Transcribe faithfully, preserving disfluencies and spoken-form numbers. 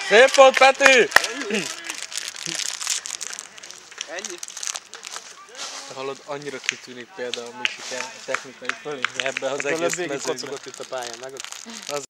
Szép volt, Peti! Ennyi? Te hallod, annyira kitűnik például a Michigan technikai fölé ebbe az Ebből egész végig mezőnybe. kocogott itt a pályán, meg?